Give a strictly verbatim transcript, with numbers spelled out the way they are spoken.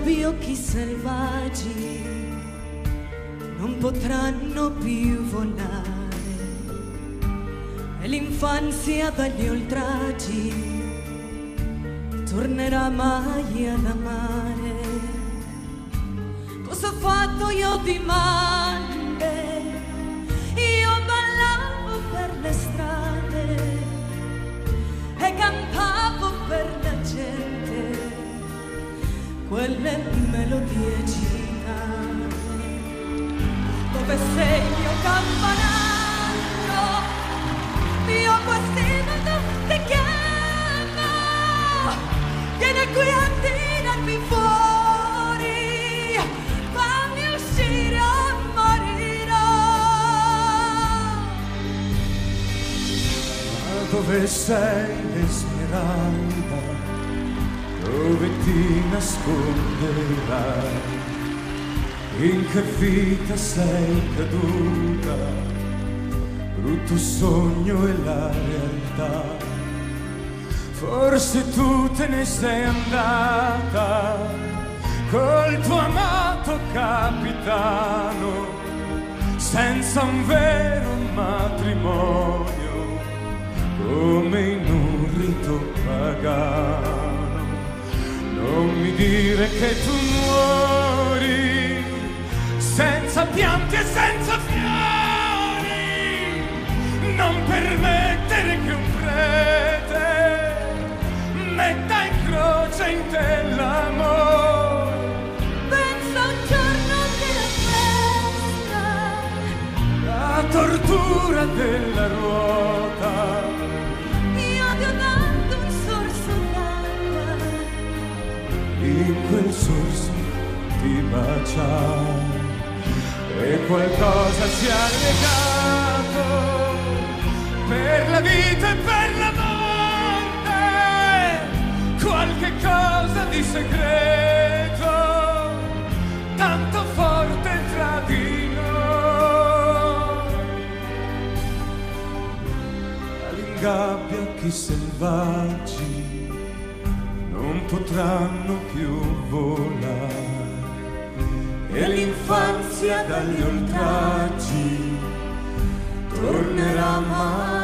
gabbi occhi selvaggi non potranno più volare e l'infanzia dagli oltraggi tornerà mai ad amare. Cosa ho fatto io di male? Io ballavo per le strade e cantavo per la gente quelle melodie gitane. Dove sei mio campanario? Io quest'inno ti chiamo, vieni qui a tirarmi fuori, fammi uscire o morirò. Ma dove sei, Esmeralda? Dove ti nasconderai? In che vita sei caduta? Brutto sogno e la realtà. Forse tu te ne sei andata col tuo amato capitano, senza un vero matrimonio, come in un rito pagano. Non mi dire che tu muori senza pianti e senza fiori. Non permettere che un prete metta in croce in te l'amore. Pensa un giorno della festa, La tortura della ruota. io ti ho dato un sorso d'acqua, In quel sorso ti baciai e qualcosa ci ha legato per la vita e per la morte, qualche cosa di segreto tanto forte tra di noi. All'ingabbia occhi selvaggi non potranno più volare e l'infanzia dagli oltraggi tornerà mai